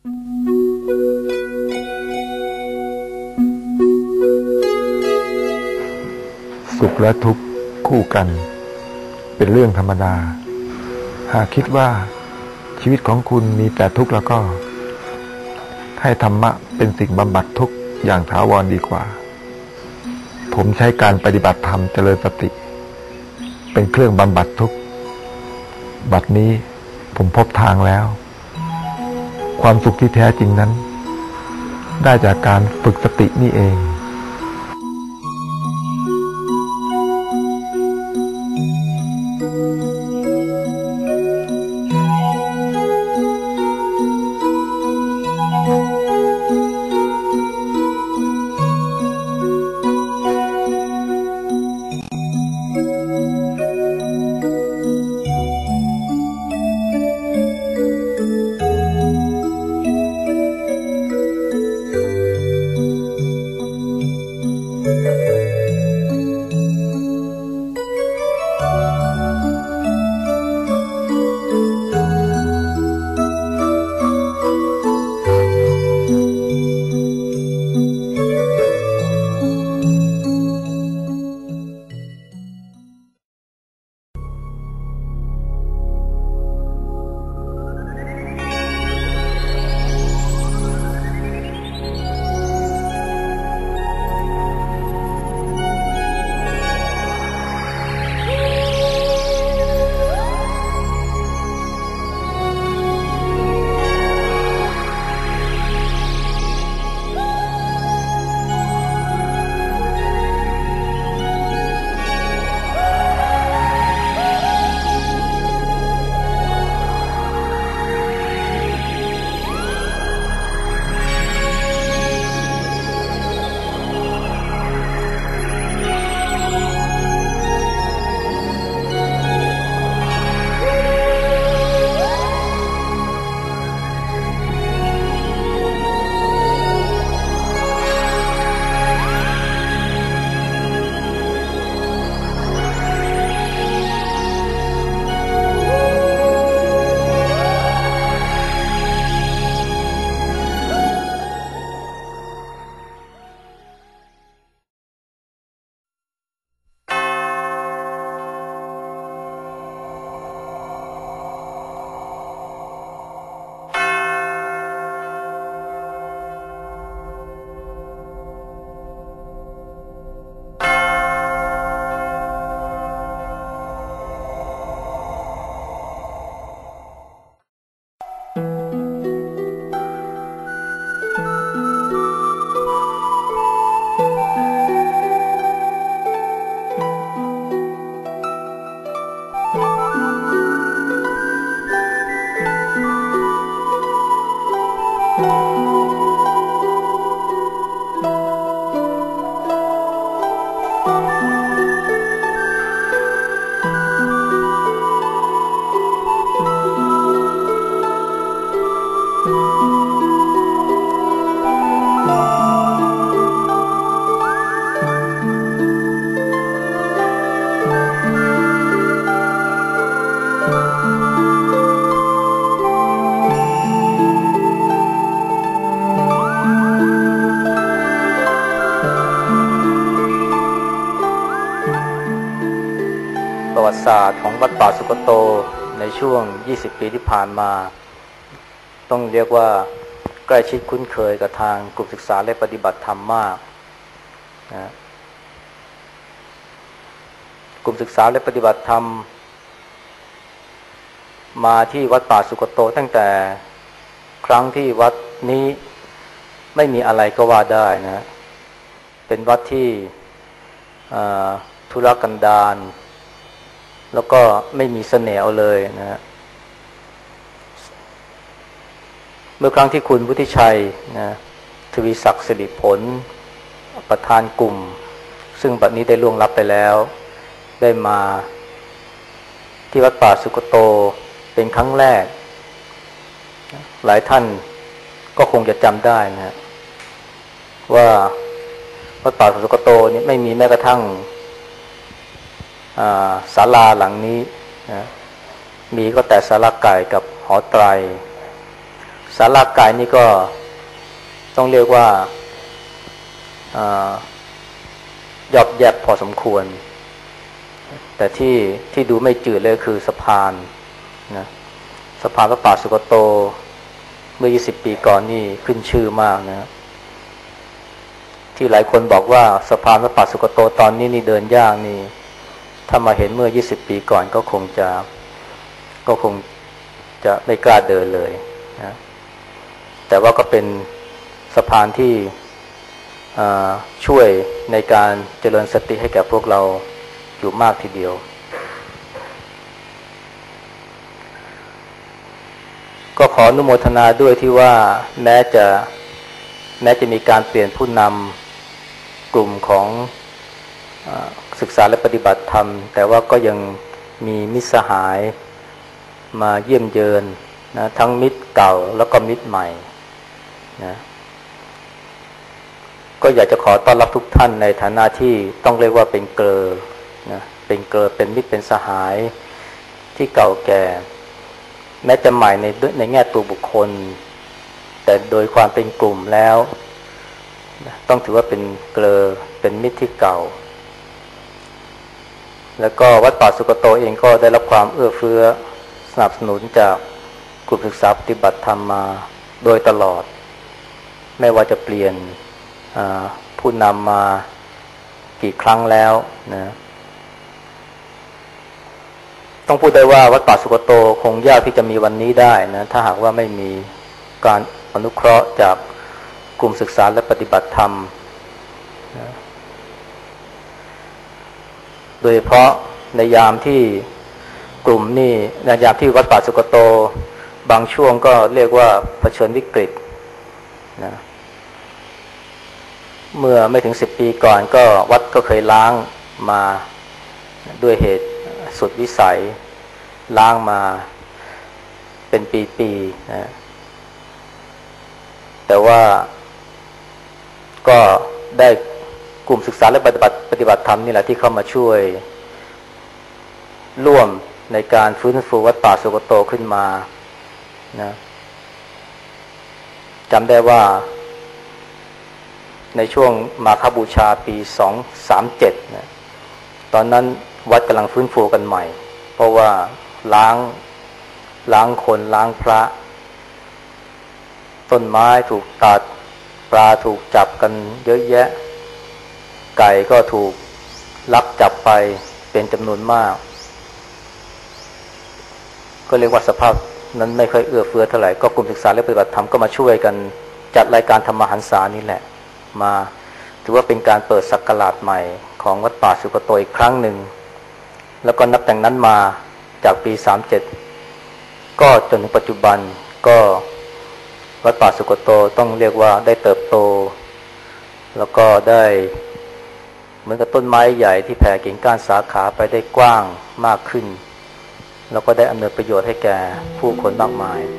สุขและทุกข์คู่กันเป็นเรื่องธรรมดาหากคิดว่าชีวิตของคุณมีแต่ทุกข์แล้วก็ให้ธรรมะเป็นสิ่งบำบัดทุกข์อย่างถาวรดีกว่าผมใช้การปฏิบัติธรรมเจริญสติเป็นเครื่องบำบัดทุกข์บัดนี้ผมพบทางแล้วความสุขที่แท้จริงนั้นได้จากการฝึกสตินี่เองประวัติศาสตร์ของวัดป่าสุกโตในช่วง20ปีที่ผ่านมาต้องเรียกว่าใกล้ชิดคุ้นเคยกับทางกลุ่มศึกษาและปฏิบัติธรรมมากนะกลุ่มศึกษาและปฏิบัติธรรมมาที่วัดป่าสุกโตตั้งแต่ครั้งที่วัดนี้ไม่มีอะไรก็ว่าได้นะเป็นวัดที่ธุรกันดารแล้วก็ไม่มีเสน่ห์เอาเลยนะเมื่อครั้งที่คุณวุฒิชัยนะทวีศักดิ์สิริผลประธานกลุ่มซึ่งบัดนี้ได้ล่วงลับไปแล้วได้มาที่วัดป่าสุกโตเป็นครั้งแรกหลายท่านก็คงจะจำได้นะว่าวัดป่าสุกโตนี่ไม่มีแม้กระทั่งศาลาหลังนี้นะมีก็แต่ศาลาไก่กับหอไตรศาลากายนี่ก็ต้องเรียกว่ายอบแยบพอสมควรแต่ที่ดูไม่จืดเลยคือสะพานนะสะพานพระป่าสุกโตเมื่อ20 ปีก่อนนี่ขึ้นชื่อมากนะที่หลายคนบอกว่าสะพานพระป่าสุกโตตอนนี้นี่เดินยากนี่ถ้ามาเห็นเมื่อ20 ปีก่อนก็คงจะไม่กล้าเดินเลยนะแต่ว่าก็เป็นสะพานที่ช่วยในการเจริญสติให้แก่พวกเราอยู่มากทีเดียวก็ขออนุโมทนาด้วยที่ว่าแม้จะมีการเปลี่ยนผู้นำกลุ่มของศึกษาและปฏิบัติธรรมแต่ว่าก็ยังมีมิตรสหายมาเยี่ยมเยือนนะทั้งมิตรเก่าแล้วก็มิตรใหม่นะก็อยากจะขอต้อนรับทุกท่านในฐานะที่ต้องเรียกว่าเป็นเกลอนะเป็นเกลอเป็นมิตรเป็นสหายที่เก่าแก่แม้จะใหม่ในแง่ตัวบุคคลแต่โดยความเป็นกลุ่มแล้วต้องถือว่าเป็นเกลอเป็นมิตรที่เก่าแล้วก็วัดป่าสุกโตเองก็ได้รับความเอื้อเฟื้อสนับสนุนจากกลุ่มศึกษาปฏิบัติธรรมมาโดยตลอดไม่ว่าจะเปลี่ยนผู้นำมากี่ครั้งแล้วนะต้องพูดได้ว่าวัดป่าสุกโตคงยากที่จะมีวันนี้ได้นะถ้าหากว่าไม่มีการอนุเคราะห์จากกลุ่มศึกษาและปฏิบัติธรรมนะโดยเฉพาะในยามที่กลุ่มนี้ในยามที่วัดป่าสุกโตบางช่วงก็เรียกว่าเผชิญวิกฤตนะเมื่อไม่ถึง10 ปีก่อนก็วัดก็เคยล้างมาด้วยเหตุสุดวิสัยล้างมาเป็นปีๆนะแต่ว่าก็ได้กลุ่มศึกษาและปฏิบัติธรรมนี่แหละที่เข้ามาช่วยร่วมในการฟื้นฟูวัดป่าสุกโตขึ้นมานะจำได้ว่าในช่วงมาฆบูชาปี237นะตอนนั้นวัดกำลังฟื้นฟูกันใหม่เพราะว่าล้างคนล้างพระต้นไม้ถูกตัดปลาถูกจับกันเยอะแยะไก่ก็ถูกลักจับไปเป็นจำนวนมากก็เรียกว่าสภาพนั้นไม่ค่อยเอื้อเฟื้อเท่าไหร่ก็กลุ่มศึกษาและปฏิบัติธรรมก็มาช่วยกันจัดรายการธรรมหันษานี่แหละมาถือว่าเป็นการเปิดศักราชใหม่ของวัดป่าสุกโตอีกครั้งหนึ่งแล้วก็นับแต่นั้นมาจากปี37ก็จนถึงปัจจุบันก็วัดป่าสุกโตต้องเรียกว่าได้เติบโตแล้วก็ได้เหมือนกับต้นไม้ใหญ่ที่แผ่กิ่งก้านสาขาไปได้กว้างมากขึ้นแล้วก็ได้อำนวยประโยชน์ให้แก่ผู้คนมากมาย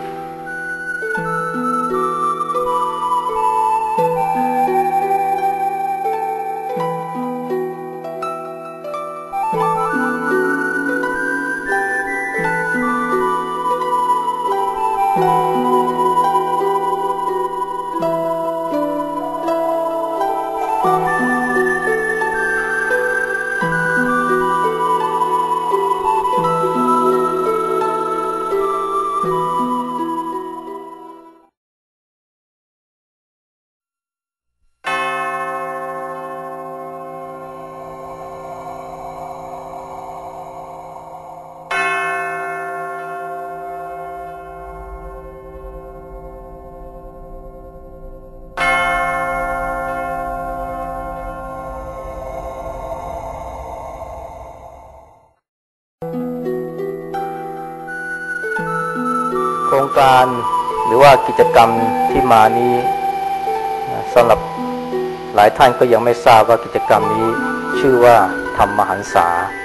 โครงการหรือว่ากิจกรรมที่มานี้สำหรับหลายท่านก็ยังไม่ทราบว่ากิจกรรมนี้ชื่อว่าธรรมหันษา